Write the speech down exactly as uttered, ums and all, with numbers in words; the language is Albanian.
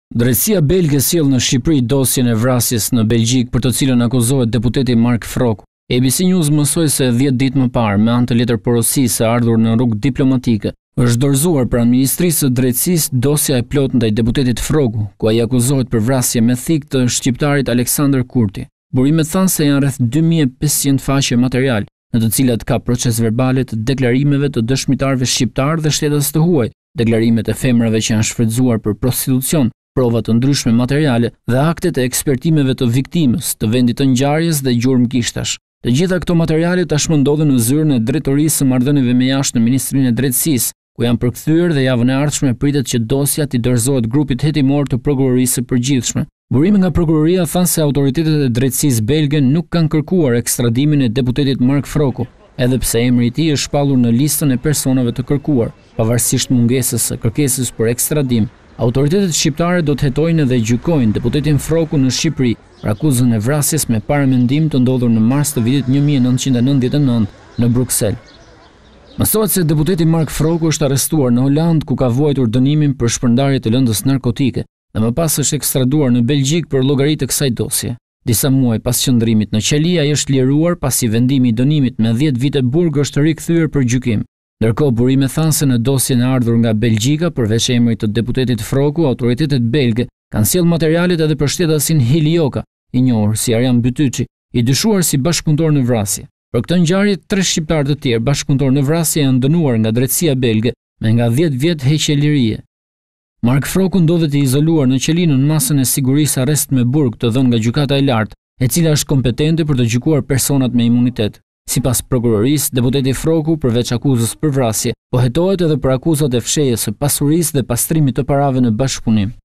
Drejtësia belge sjell në Shqipëri dosjen e vrasjes në Belgjik për të cilën akuzohet deputeti Mark Froku. A B C News mësoi se dhjetë ditë më parë, me anë të letër porosisë së ardhur në rrugë diplomatike, është dorëzuar pranë Ministrisë së Drejtësisë dosja e plotë ndaj deputetit Froku, ku ai akuzohet për vrasje me thikë të shqiptarit Aleksandër Kurti. Burimet thanë se janë rreth dy mijë e pesëqind faqe material, në të cilat ka proces verbale të deklarimeve të dëshmitarëve shqiptar dhe shtetas të huaj, deklarimet e femrave që janë shfrytzuar për prostitucion, prova të ndryshme materiale dhe aktet e ekspertimeve të viktimës, të vendit të ngjarjes dhe gjurmëkishtash. Të gjitha këto materiale tashmë ndodhen në zyrën e drejtorisë së marrëdhënieve me jashtë në Ministrinë e Drejtësisë, ku janë përkthyer dhe javën e ardhshme pritet që dosja t'i dorëzohet grupit hetimor të prokurorisë së përgjithshme. Burime nga prokuroria thanë se autoritetet e drejtësisë belge nuk kanë kërkuar ekstradimin e deputetit Mark Froku, edhe pse emri i tij është shpallur në listën e personave të kërkuar, pavarësisht mungesës së kërkesës për ekstradim. Autoritetet shqiptare do të hetojnë dhe gjykojnë deputetin Froku në Shqipëri për akuzën e vrasjes me paramendim të ndodhur në mars të vitit një mijë e nëntëqind e nëntëdhjetë e nëntë në Bruksel. Mësohet se deputeti Mark Froku është arrestuar në Holand, ku ka vuajtur dënimin për shpërndarje të lëndës narkotike dhe më pas është ekstraduar në Belgjik për llogari të kësaj dosje. Disa muaj pas qëndrimit në qeli, ai është liruar pasi vendimi i dënimit me dhjetë vite burg është rikthyer për gjykim. Ndërkohë, burime thanë se në dosjen e ardhur nga Belgjika, përveç emrit të deputetit Froku, autoritetet belge kanë sjellë materialet edhe për shtetasin Hilioka, i njohur si Arjan Bytyçi, i dyshuar si bashkëpunëtor në vrasje. Për këtë ngjarje, tre shqiptarë të tjerë bashkëpunëtor në vrasje janë dënuar nga drejtësia belge me nga dhjetë vjet heqje lirie. Mark Froku ndodhet i izoluar në qeli në masën e sigurisë arrest me burg të dhënë nga gjykata e lartë, e cila është kompetente për të gjykuar personat me imunitet. Sipas prokurorisë, deputeti Froku, përveç akuzës për vrasje, po hetohet edhe për akuzat e fshehjes së pasurisë dhe pastrimit të parave në bashkëpunim.